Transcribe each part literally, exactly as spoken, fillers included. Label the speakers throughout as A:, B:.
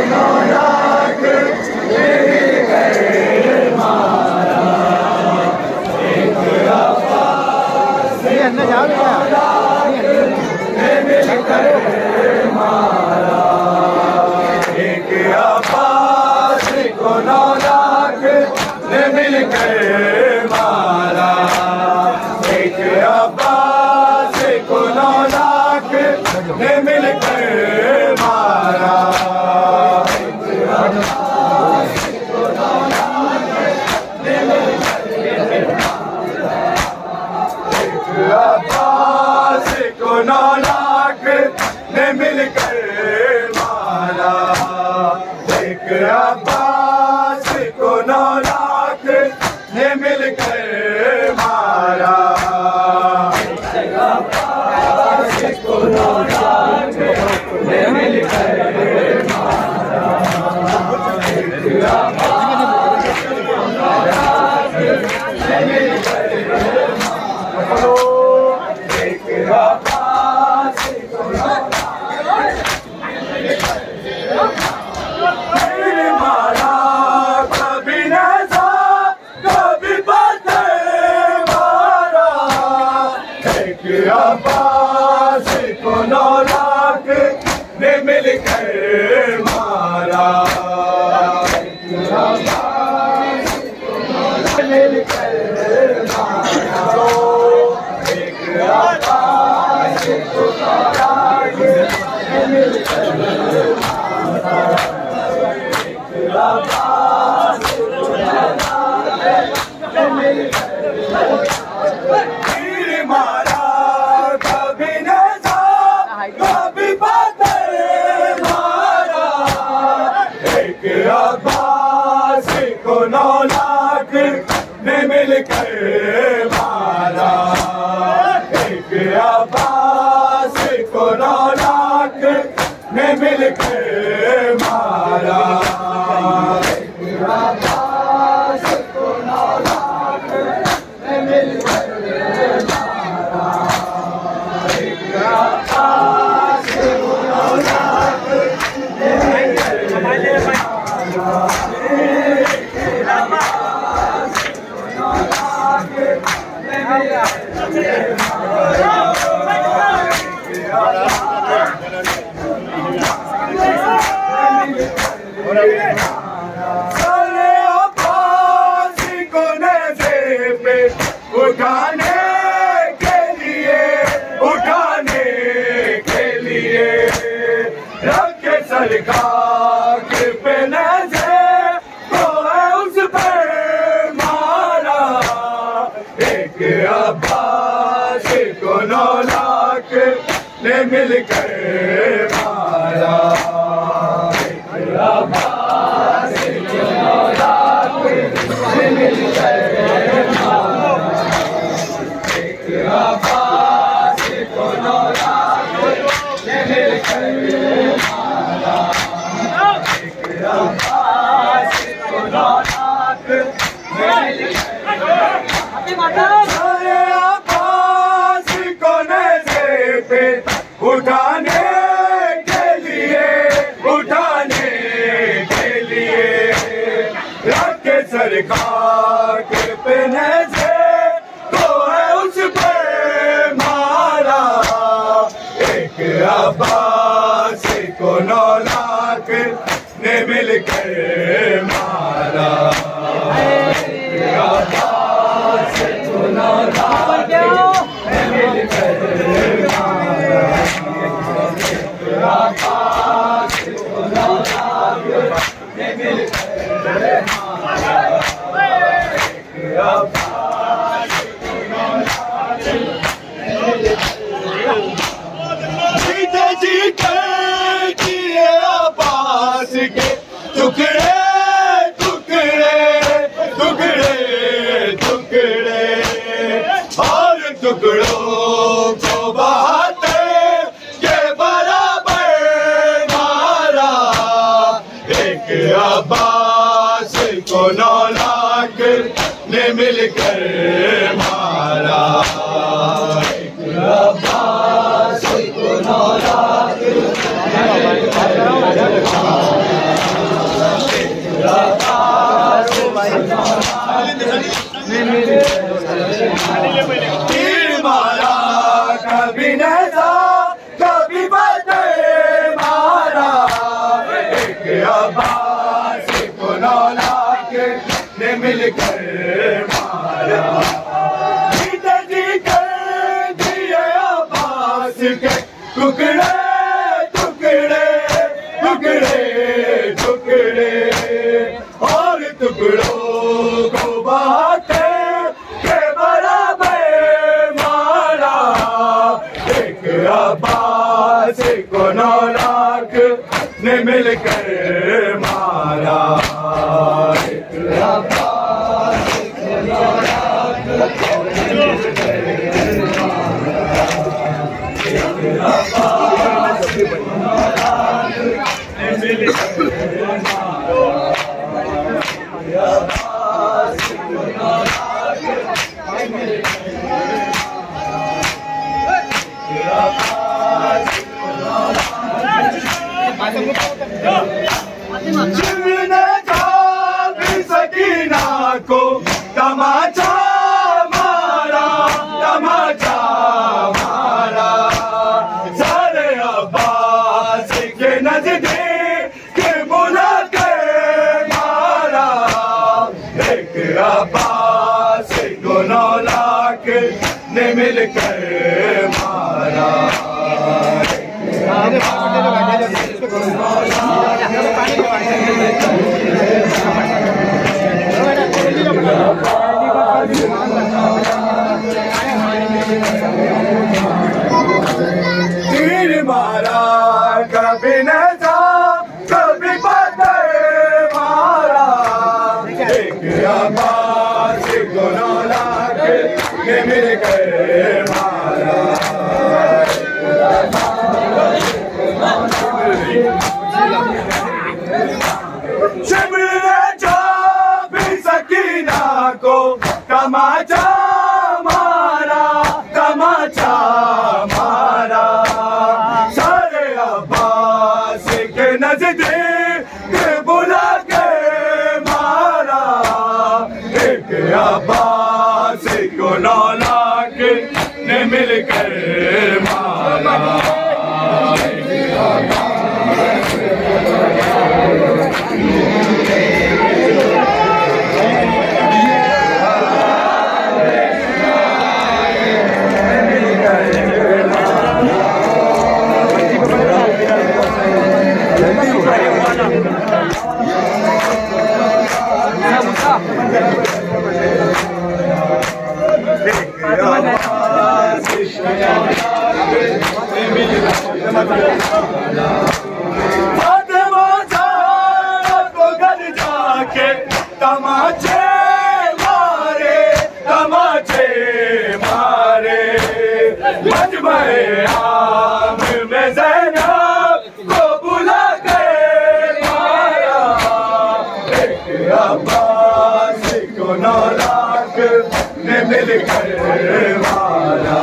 A: नौ लाख ने मिलकर मारा, एक अब्बास को नौ लाख ने मिलकर मारा, एक अब्बास को नौ लाख ने मिलकर मारा, एक अब्बास को नौ लाख ने मिलकर मारा, एक अब्बास को नौ लाख ने मिलकर मारा, एक अब्बास को नौ लाख ने मिलकर मारा, एक अब्बास को नौ लाख ने मिलकर मारा, एक अब्बास को नौ लाख ने मिलकर मारा, एक अब्बास को नौ लाख ने मिलकर मारा, एक अब्बास को नौ मारा, कभी नज़ा कभी पत्थर मारा, एक अब्बास को नौ लाख ने मिलकर मारा, एक अब्बास को नौ लाख मिलकर मारा, एक अब्बास को नौ लाख ने मिलकर मारा, एक अब्बास को नौ लाख ने मिलकर तीर मारा, कभी नज़ा कभी पत्थर मारा, एक अब्बास को नौ लाख ने मिलकर मारा, एक अब्बास को नौ लाख ने मिलकर मारा, एक अब्बास को नौ लाख ने मिलकर मारा, एक अब्बास को नौ लाख ने मिलकर मारा, एक अब्बास को नौ लाख ने मिलकर मारा, सारे अब्बास को नेज़े पे उठाने के लिए, उठाने के लिए रखे सरकार पे नेज़े तो है उस पर मारा, एक अब्बास को नौ लाख ने मिलकर मारा, एक अब्बास को नौ लाख ने मिलकर मारा, एक अब्बास को नौ लाख ने मिलकर मारा, एक अब्बास को नौ लाख ने मिलकर मारा, सारे अब्बास को नेज़े पे उठाने के लिए, उठाने के लिए रखे सरकार पे नेज़े तो है उस पर मारा, एक अब्बास को नौ लाख ने मिलकर मारा, एक अब्बास को नौ लाख ने मिलकर मारा, एक अब्बास को नौ लाख ने मिलकर मारा, एक अब्बास को नौ लाख ने मिलकर मारा, जीते जीते किए अब्बास के टुकड़े टुकड़े टुकड़े टुकड़े, और टुकड़ों को बहाते के बराबर मारा, एक अब्बास को नौ लाख ने मिलकर मारा, एक अब्बास को नौ लाख ने मिलकर मारा। ने मिलकर मारा। पिताजी कर दिए अब्बास के टुकड़े टुकड़े टुकड़े टुकड़े, और टुकड़ों को बांटे के बराबर मारा। एक अब्बास को नौ लाख ने मिलकर मारा। एक अब्बास को नौ लाख ने मिलकर मारा। एक अब्बास को नौ लाख ने मिलकर मारा। अब्बास को नौ लाख ने मिलकर सकीना को तमाचा मारा, तमाचा मारा। सारे अब्बास के नजदीक बुला कर मारा। एक अब्बास को नौ लाख ने मिलकर मारा। तीर मारा कभी नजा कभी पत्थर मारा। एक अब्बास को नौ लाख ने मिलकर मारा। सकीना को तमाचा मारा, तमाचा मारा। सारे अब्बास के नजदीक बुला के मारा। एक अब्बास को नौ लाख ने मिलकर मारा। को घर जाके तमाचे मारे, तमाचे मारे। मजमे आम में ज़ैनब को बुला कर मारा। एक अब्बास को नौ लाख ने मिलकर मारा।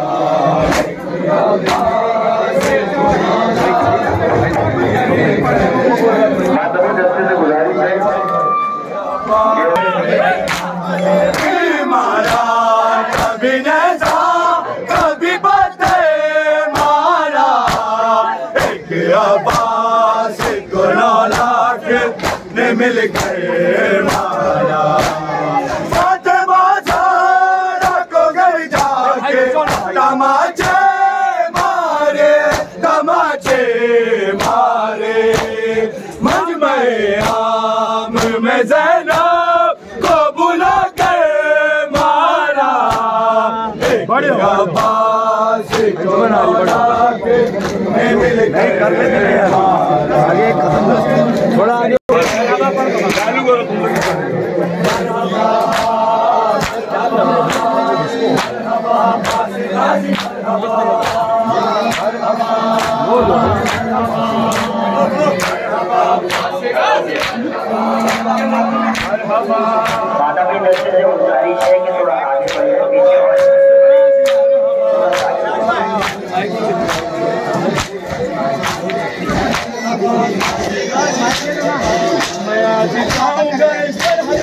A: मारा कभी नजा कभी पत्थर मारा। एक अब्बास को नौ लाख ने मिलकर मारा। फातिमा ज़हरा को घर जाके तमाचे मारे, तमाचे मारे। मजमे आम में ज़ैनब को बुला कर मारा। एक अब्बास को नौ लाख ने मिलकर मारा। थोड़ा आगे चालू करो तुम। माता की दृष्टि से गुजारिश है कि थोड़ा आगे बढ़िए, पीछे मैं आज जाऊंगा इस तरह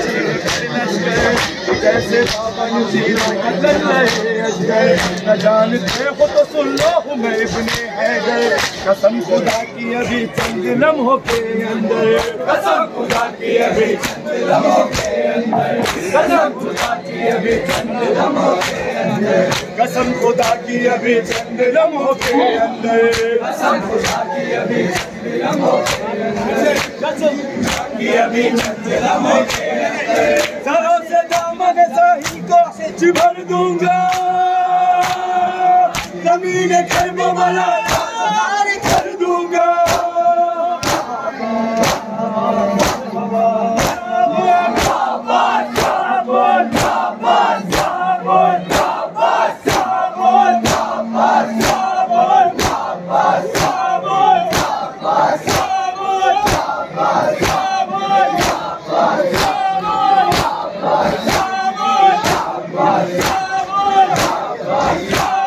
A: जैसे बाबा यूसीरों का कर रहे अजगर। न जानते हो तो सुन लो हूँ मैं इब्ने हैदर। कसम खुदा की अभी चंद लम्हों के अंदर, कसम खुदा की अभी चंद लम्हों के अंदर, कसम खुदा की अभी चंद लम्हों के अंदर, कसम खुदा की अभी चंद लम्हों के अंदर, कसम खुदा की अभी चंद लम्हों के अंदर, कसम खुदा की अभी चंद लम्हों के अंदर। सरों से दामन साहिल को भर दूंगा, जमीन खैबर वाला